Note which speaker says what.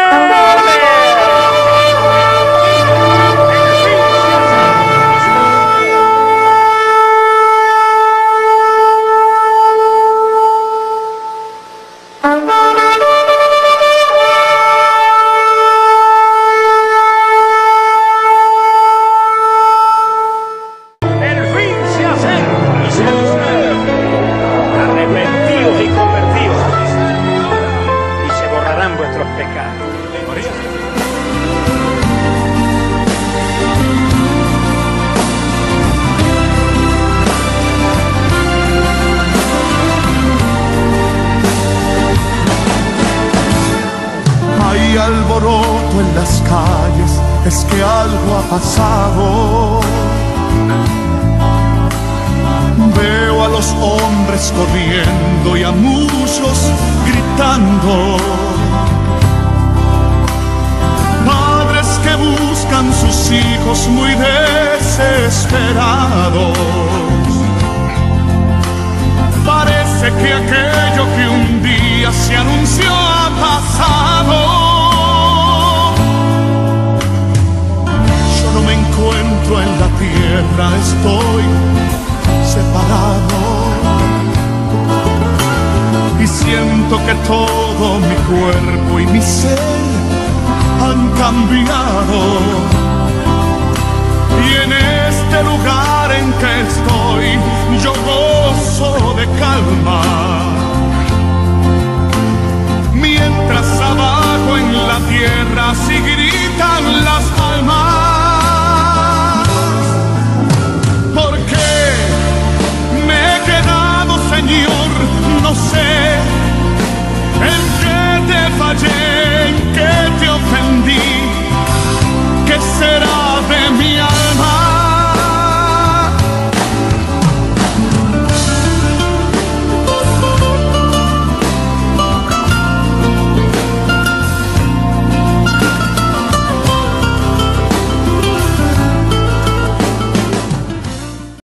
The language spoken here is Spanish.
Speaker 1: Alboroto en las calles, es que algo ha pasado. Veo a los hombres corriendo y a muchos gritando. Padres que buscan sus hijos muy desesperados. Parece que aquello que un día se anunció ha pasado. Encuentro en la tierra, estoy separado y siento que todo mi cuerpo y mi ser han cambiado. Y en este lugar en que estoy, yo gozo de calma, mientras abajo en la tierra sí gritan las almas. Señor, no sé en qué te fallé.